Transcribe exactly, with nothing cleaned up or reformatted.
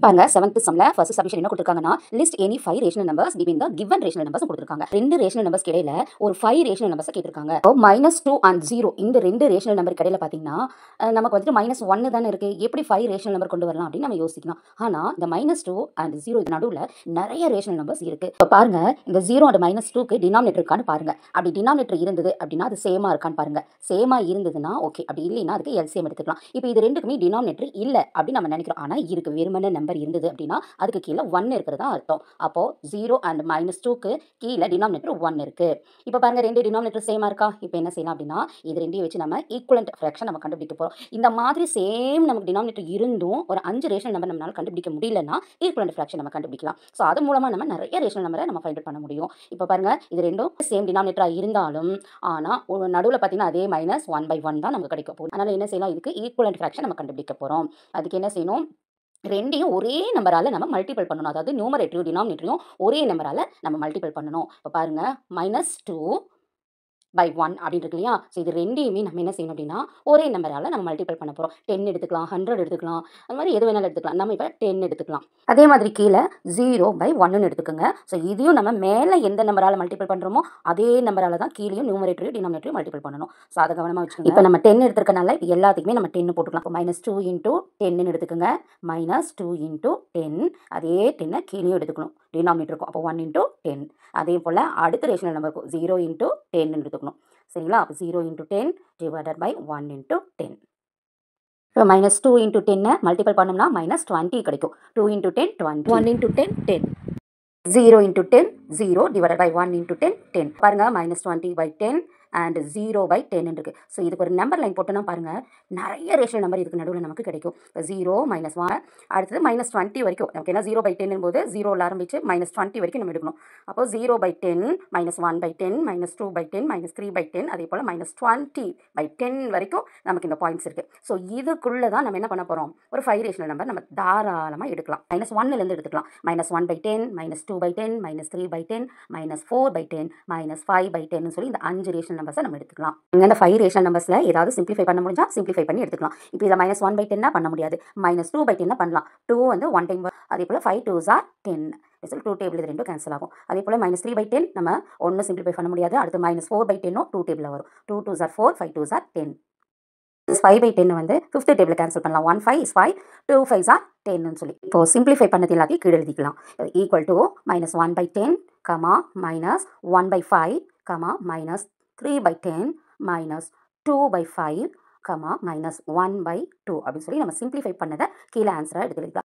பாருங்க seventh சம்ல first submission என்ன கொடுத்திருக்காங்கன்னா list any five rational numbers between the given rational numbers கொடுத்திருக்காங்க. ரெண்டு ரேஷனல் நம்பர்ஸ் இடையில ஒரு ஃபைவ் ரேஷனல் நம்பர்ஸ் கேட்டிருக்காங்க. இப்போ மைனஸ் டூ அண்ட் ஜீரோ இந்த ரெண்டு ரேஷனல் நம்பர் இடையில பாத்தீங்கன்னா நமக்கு வந்துட்டு மைனஸ் ஒன்னு தானே இருக்கு. எப்படி ஃபைவ் ரேஷனல் நம்பர் கொண்டு வரலாம் அப்படின்னு நம்ம யோசிக்கலாம். ஆனா இந்த மைனஸ் டூ அண்ட் ஜீரோ நடுவுல நிறைய ரேஷனல் நம்பர்ஸ் இருக்கு. இப்போ பாருங்க இந்த ஜீரோ அண்ட் மைனஸ் டூக்கு டினாமினேட்டர் இருக்கான்னு பாருங்க. அப்படி டினாமினேட்டர் இருந்தது அப்படின்னா அது சேமா இருக்கான்னு பாருங்க. சேமா இருந்ததுன்னா ஓகே, அப்படி இல்லைன்னா அதுக்கு எல்சிஎம் எடுத்துக்கலாம். இப்போ இது ரெண்டுக்குமே டினாமினேட்டர் இல்ல அப்படின்னு நம்ம நினைக்கிறோம். ஆனா இருக்கு, வெறுமனே நம்பர் இருந்தது அப்படின்னா அதுக்கு கீழே ஒன் இருக்கிறதா அர்த்தம். அப்போ ஜீரோ அண்ட் மைனஸ் டூக்கு கீழே டினாமினேட்டர் ஒன் இருக்கு. இப்போ பாருங்க ரெண்டு டினாமினேட்டர் சேமா இருக்கா. இப்போ என்ன செய்யலாம் அப்படின்னா இது ரெண்டையும் வச்சு நம்ம ஈக்குவலன்ட் ஃபிராக்ஷன் நம்ம கண்டுபிடிக்க போறோம். இந்த மாதிரி சேம் நமக்கு டினாமினேட்டர் இருந்தும் ஒரு அஞ்சு ரேஷனல் நம்பர் நம்மளால கண்டுபிடிக்க முடியலன்னா ஈக்குவலன்ட் ஃபிராக்ஷன் நம்ம கண்டுபிடிக்கலாம். ஸோ அது மூலமா நம்ம நிறைய ரேஷனல் நம்பரை நம்ம ஃபைண்ட் அவுட் பண்ண முடியும். இப்போ பாருங்க இது ரெண்டும் சேம் டினாமினேட்டரா இருந்தாலும் ஆனா நடுவில் பார்த்தீங்கன்னா அதே மைனஸ் ஒன் பை ஒன் தான் நமக்கு கிடைக்கும். அதனால என்ன செய்யலாம், இதுக்கு ஈக்குவலன்ட் ஃபிராக்ஷன் நம்ம கண்டுபிடிக்க போறோம். அதுக்கு என்ன செய்யணும், ரெண்டையும் ஒரே நம்பரால நம்ம மல்டிபிள் பண்ணணும். அதாவது நியூமரேட்டரையும் டினாமினேட்டரையும் ஒரே நம்பரால நம்ம மல்டிபிள் பண்ணணும். இப்போ பாருங்க மைனஸ் டூ பை ஒன் அப்படின்னு இருக்கு இல்லையா. ஸோ இது ரெண்டையுமே நம்ம என்ன செய்யணும் அப்படின்னா ஒரே நம்பரால் நம்ம மல்டிபிள் பண்ண போகிறோம். டென் எடுத்துக்கலாம், ஹண்ட்ரட் எடுத்துக்கலாம், அந்த மாதிரி எது வேணாலும் எடுத்துக்கலாம். நம்ம இப்போ டென் எடுத்துக்கலாம். அதே மாதிரி கீழே ஜீரோ பை ஒன்னு எடுத்துக்கோங்க. ஸோ இதையும் நம்ம மேலே எந்த நம்பரால் மல்டிபிள் பண்ணுறோமோ அதே நம்பரால் தான் கீழேயும் நியூமரேட்டரையும் டினாமினேட்டரையும் மல்டிபிள் பண்ணணும். ஸோ அதை கவனமாக வச்சுக்கோங்க. இப்போ நம்ம டென் எடுத்துருக்கனால இப்போ எல்லாத்துக்குமே நம்ம டென் போட்டுக்கலாம். இப்போ மைனஸ் டூ இன்டூ டென்னு எடுத்துக்கோங்க. மைனஸ் டூ இன்டூ டென், அதே டென்னை கீழேயும் எடுத்துக்கணும். டினாமினேட்டர் இருக்கும். அப்போ ஒன் இன்டூ டென். அதே போல் அடுத்த ரேஷனல் நம்பர் இருக்கும் ஜீரோ இன்டூ டென்னு எடுத்துக்கணும். சரிங்களா. அப்போ zero into ten divided by one into ten. இப்போ மைனஸ் டூ இன்டூ டென்னை மல்டிபிள் பண்ணோம்னா மைனஸ் டுவெண்ட்டி கிடைக்கும். Two into ten twenty, one into ten ten, zero into ten zero divided by one into ten ten. பாருங்க minus twenty by ten and zero by ten இருக்கு. So இதுக்கு ஒரு number line போட்டோன்னா பாருங்க நிறைய rational number இதுக்கு நடுவில் நமக்கு கிடைக்கும். இப்போ ஜீரோ மைனஸ் ஒன், அடுத்தது மைனஸ் டுவெண்ட்டி வரைக்கும் நமக்கு ஏன்னா ஜீரோ பை டென் போது ஜீரோவில் ஆரம்பிச்சு மைனஸ் டுவெண்ட்டி வரைக்கும் நம்ம எடுக்கணும். அப்போ zero by ten, minus one by ten, minus two by ten, minus three by ten, அதே போல் மைனஸ் டுவெண்ட்டி பை டென் வரைக்கும் நமக்கு இந்த பாயிண்ட்ஸ் இருக்குது. ஸோ இதுக்குள்ளே தான் நம்ம என்ன பண்ண போகிறோம், ஒரு ஃபைவ் ரேஷனல் நம்பர் நம்ம தாராளமாக எடுக்கலாம். மைனஸ் ஒன்னுலேருந்து எடுத்துக்கலாம். Minus one by ten, minus two by ten, minus three by ten, minus four by ten, minus five by ten சொல்லி இந்த அஞ்சு ரேஷனல் நம்பர்ஸை நம்ம எடுத்துக்கலாம். இந்த ஃபைவ் ரேஷனல் நம்பர்ஸில் ஏதாவது சிம்பிளிஃபை பண்ண முடிஞ்சா சிம்பிளிஃபை பண்ணி எடுத்துக்கலாம். இப்போ இதில் மைனஸ் ஒன் பை டென்னா பண்ண முடியாது. மைனஸ் டூ பை டென்னா பண்ணலாம். டூ வந்து ஒன் டைம், அதே போல் ஃபைவ் டூ ஆர் டென் சொல்லி டூ டேபிள் இது ரெண்டும் கேன்சல் ஆகும். அதே போல் மைனஸ் த்ரீ பை டென் நம்ம ஒன்றும் சிம்பிளிஃபை பண்ண முடியாது. அடுத்து மைனஸ் ஃபோர் பை டென்னும் டூ டேபிளில் வரும். Two two are four, five two are ten. Five by ten வந்து ஃபிஃப்த் டேபிள் கேன்சல் பண்ணலாம். One five is five, two five are டென்னு சொல்லி இப்போ சிம்பிளிஃபை பண்ணது எல்லாத்தையும் கீழே எழுதிக்கலாம். Equal to minus one by ten comma minus one by five comma minus three by ten minus two by five comma minus one by two அப்படின்னு சொல்லி நம்ம சிம்பிளிஃபை பண்ணதை கீழே ஆன்சராக எடுத்துக்கலாம்.